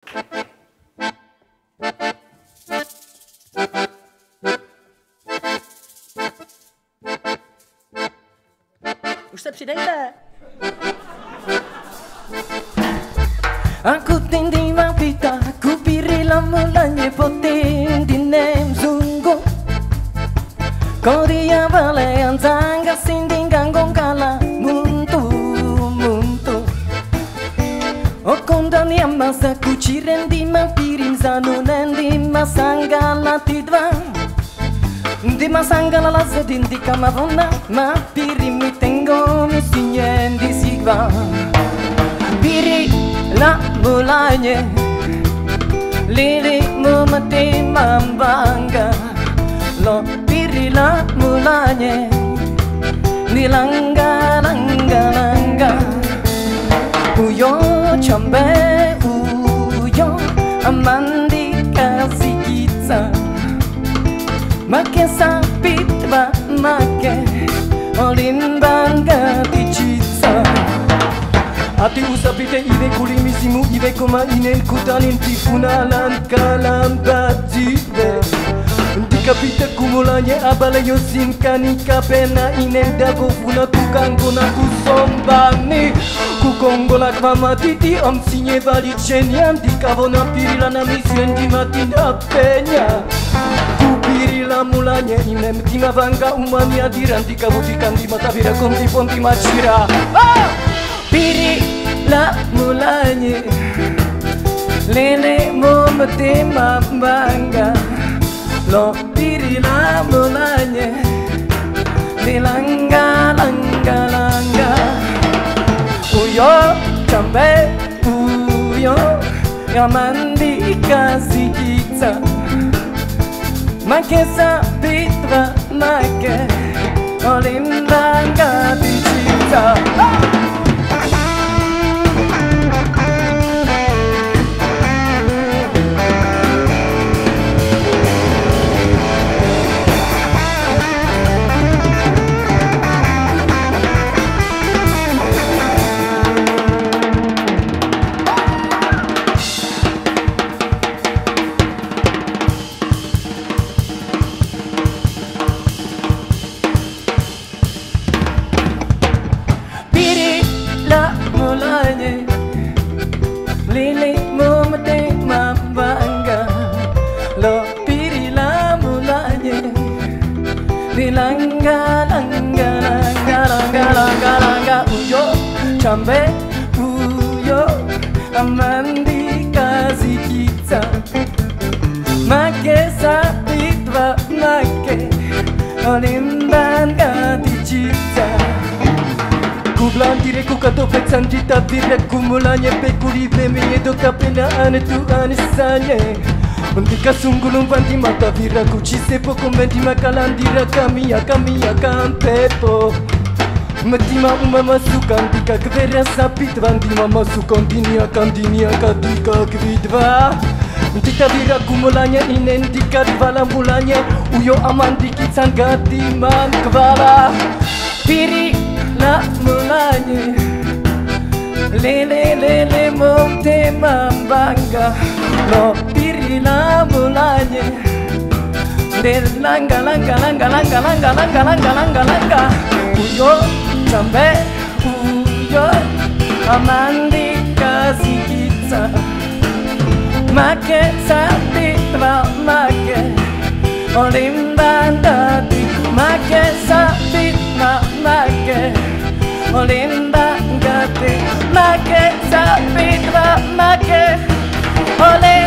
Už se přidejte. Aku tindima pita, ku pirilah mulanya potin dinem zunggu. Kau dia balean tangga sinding ganggong kala muntu muntu. O kondan ya masa kuciren di mampirin zanunen di masangala tidva. Di masangala la sedin di kamavona ma piri mi tengo mi sinyen di sigva. Piri la mulanya lirikmu mati membangga. Lo piri la mulanya nilangga langga langga. Uyo cambe uyo amandi kasih kita. Make sapit ba make olin bangga dicita. Ati usapite ive kulimisimu ive koma inen kutanin tifunalan kalam batibe. Dikapita kumulanya abale yosin kanika pena inen dago funa kukangona kusombani. Kukongolak mama titi om sinye bali chenyan dikavona pirilana misien di matinda penya. Kupirila mulanya inem tima bangga umami adiran dikabudikan di mata bira konti ponti macira. Pirila mulanya lele mo mati mambangga. Lo pirila mulanya dilangga langga langga. Uyo cambe uyo mandi kasih kita. Make sapit ba make olin bangga dicita. Lilitmu mati membangga. Lo pirilah mulanya dilangga langga langga langga langga langga. Uyo cambe uyo amandi kasih kita. Make sapit ba make olin bangga dicita. Ku blandire ku kato pezan di tabire ku mulanya pe kuribe miedo kapena ane tu anisanya. Untika sunggulung banti mata vira ku cisepo komenti makalandira kami akan pepo. Metima uma masukan tika kevera sapit bandi mama sukan dini akan dika kvidva. Tita vira ku mulanya inen dika divala mulanya uyo aman dikit sanggati man kepala. Piri la mulanya lele monte mambangga. Lo piri la mulanya langga langga langga langga langga langga langga langga langga. Uyo sampe uyo amandi kasih kita. Make sapit ba make olin bangga dicita. Make sapit ba make olin bangga dicita. Make sapit ba make olin